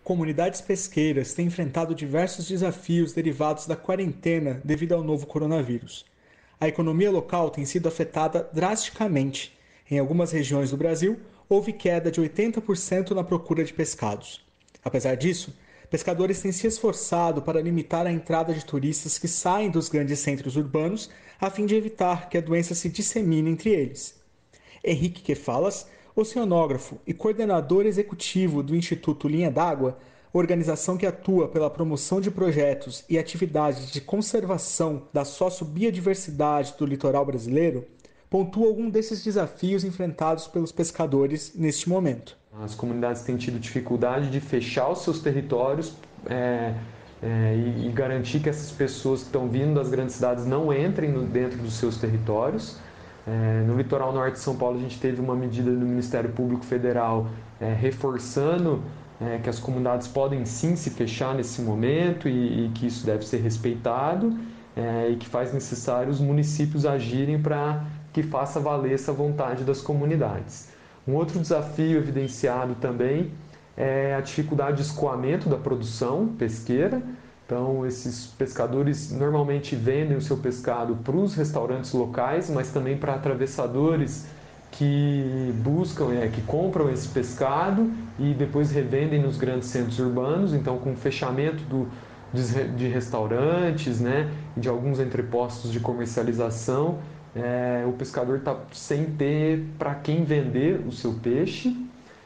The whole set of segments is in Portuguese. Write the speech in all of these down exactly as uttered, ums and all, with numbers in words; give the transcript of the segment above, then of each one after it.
Comunidades pesqueiras têm enfrentado diversos desafios derivados da quarentena devido ao novo coronavírus. A economia local tem sido afetada drasticamente. Em algumas regiões do Brasil, houve queda de oitenta por cento na procura de pescados. Apesar disso, pescadores têm se esforçado para limitar a entrada de turistas que saem dos grandes centros urbanos a fim de evitar que a doença se dissemine entre eles. Henrique Quefalas, oceanógrafo e coordenador executivo do Instituto Linha d'Água, organização que atua pela promoção de projetos e atividades de conservação da sociobiodiversidade do litoral brasileiro, pontua algum desses desafios enfrentados pelos pescadores neste momento. As comunidades têm tido dificuldade de fechar os seus territórios é, é, e, e garantir que essas pessoas que estão vindo das grandes cidades não entrem no, dentro dos seus territórios. É, no litoral norte de São Paulo, a gente teve uma medida do Ministério Público Federal é, reforçando é, que as comunidades podem sim se fechar nesse momento e, e que isso deve ser respeitado é, e que faz necessário os municípios agirem para que faça valer essa vontade das comunidades. Um outro desafio evidenciado também é a dificuldade de escoamento da produção pesqueira. Então, esses pescadores normalmente vendem o seu pescado para os restaurantes locais, mas também para atravessadores que buscam, é, que compram esse pescado e depois revendem nos grandes centros urbanos. Então, com o fechamento do, de, de restaurantes, né, e de alguns entrepostos de comercialização, é, o pescador está sem ter para quem vender o seu peixe.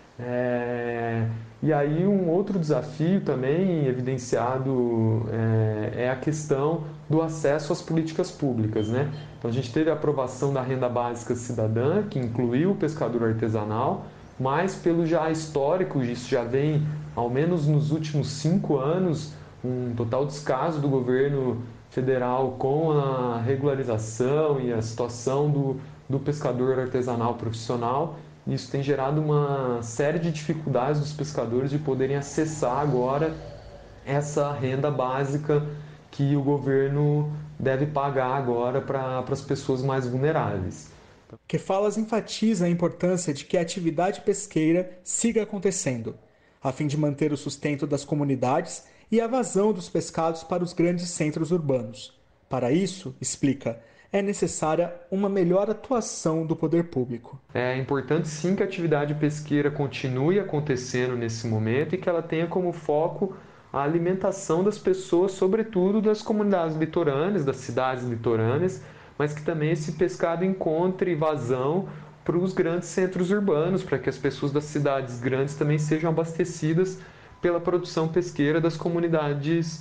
É, e aí um outro desafio também evidenciado é, é a questão do acesso às políticas públicas, né? Então a gente teve a aprovação da renda básica cidadã, que incluiu o pescador artesanal, mas pelo já histórico, isso já vem ao menos nos últimos cinco anos, um total descaso do governo federal com a regularização e a situação do, do pescador artesanal profissional. Isso tem gerado uma série de dificuldades dos pescadores de poderem acessar agora essa renda básica que o governo deve pagar agora para as pessoas mais vulneráveis. Quefalas enfatiza a importância de que a atividade pesqueira siga acontecendo, a fim de manter o sustento das comunidades e a vazão dos pescados para os grandes centros urbanos. Para isso, explica, é necessária uma melhor atuação do poder público. É importante sim que a atividade pesqueira continue acontecendo nesse momento e que ela tenha como foco a alimentação das pessoas, sobretudo das comunidades litorâneas, das cidades litorâneas, mas que também esse pescado encontre vazão para os grandes centros urbanos, para que as pessoas das cidades grandes também sejam abastecidas pela produção pesqueira das comunidades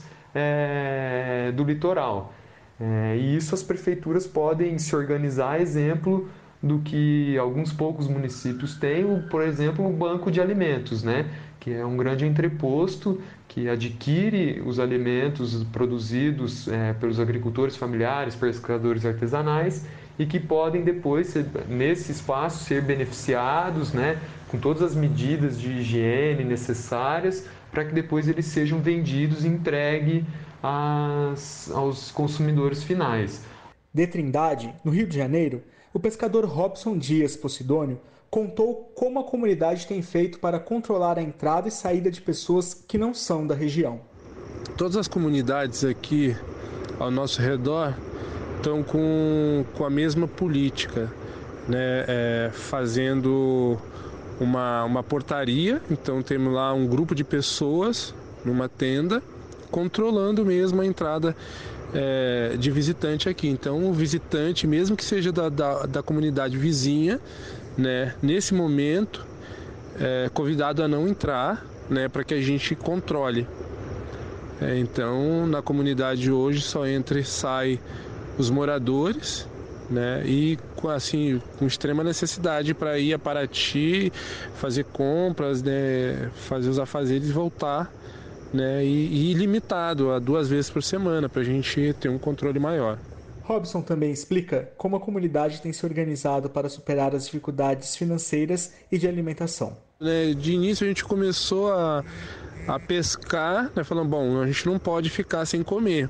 é, do litoral. É, e isso as prefeituras podem se organizar, exemplo do que alguns poucos municípios têm, por exemplo, o banco de alimentos, né? Que é um grande entreposto que adquire os alimentos produzidos é, pelos agricultores familiares, pescadores artesanais e que podem depois, ser, nesse espaço, ser beneficiados, né? Com todas as medidas de higiene necessárias para que depois eles sejam vendidos e entregues As, aos consumidores finais. De Trindade, no Rio de Janeiro, o pescador Robson Dias Posidônio contou como a comunidade tem feito para controlar a entrada e saída de pessoas que não são da região. Todas as comunidades aqui ao nosso redor estão com, com a mesma política, né? É, fazendo uma, uma portaria. Então temos lá um grupo de pessoas numa tenda controlando mesmo a entrada é, de visitante aqui. Então o visitante, mesmo que seja da, da, da comunidade vizinha, né, nesse momento é convidado a não entrar, né, para que a gente controle. É, então na comunidade hoje só entra e sai os moradores, né, e assim, com extrema necessidade para ir a Paraty, fazer compras, né, fazer os afazeres e voltar, né, e, e limitado a duas vezes por semana para a gente ter um controle maior. Robson também explica como a comunidade tem se organizado para superar as dificuldades financeiras e de alimentação. De início a gente começou a, a pescar, né, falando, bom, a gente não pode ficar sem comer.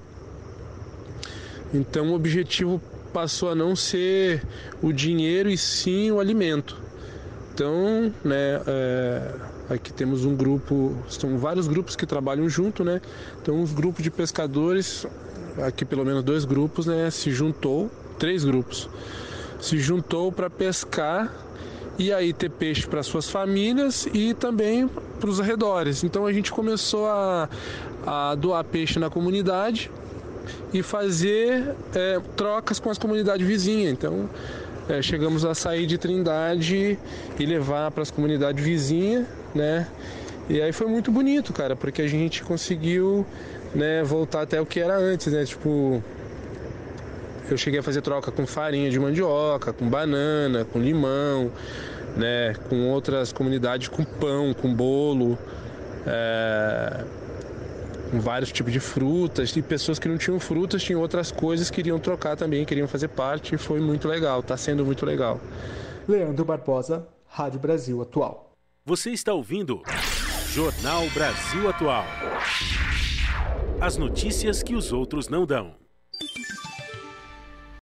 Então o objetivo passou a não ser o dinheiro e sim o alimento. Então, né, é, Aqui temos um grupo, são vários grupos que trabalham junto, né? Então, um grupo de pescadores, aqui pelo menos dois grupos, né? Se juntou, três grupos, se juntou para pescar e aí ter peixe para suas famílias e também para os arredores. Então, a gente começou a, a doar peixe na comunidade e fazer é, trocas com as comunidades vizinhas. Então, é, chegamos a sair de Trindade e levar para as comunidades vizinhas, né? E aí foi muito bonito, cara, porque a gente conseguiu, né, voltar até o que era antes, né? Tipo, eu cheguei a fazer troca com farinha de mandioca, com banana, com limão, né? Com outras comunidades, com pão, com bolo, é... com vários tipos de frutas, e pessoas que não tinham frutas, tinham outras coisas, queriam trocar também, queriam fazer parte, e foi muito legal, está sendo muito legal. Leandro Barbosa, Rádio Brasil Atual. Você está ouvindo Jornal Brasil Atual. As notícias que os outros não dão.